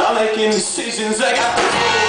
Start making decisions. I got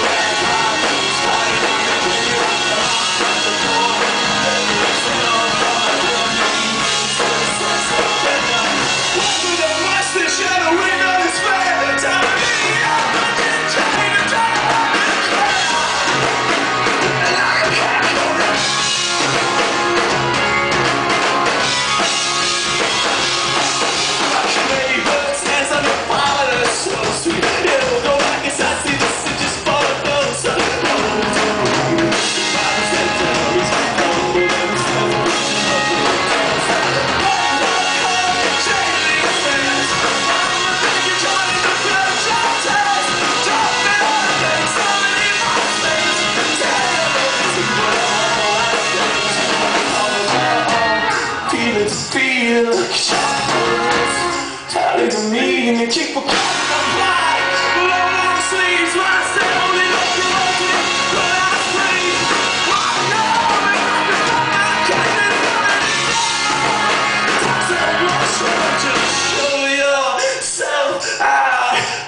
feel telling to me and you keep a fly. Blow long sleeves, my soul in up your opening. When I breathe, I know I can't just show yourself out.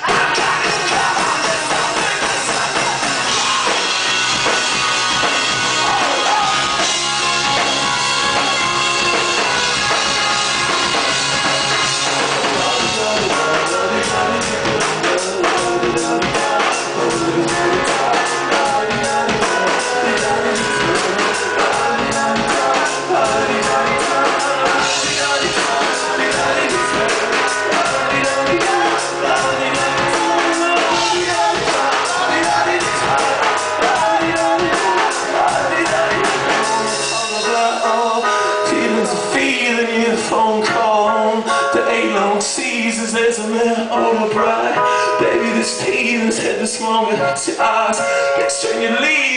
Phone call, the 8 long seasons, there's a man on the bride. Baby, this tea has had this moment to eyes. Next time you leave.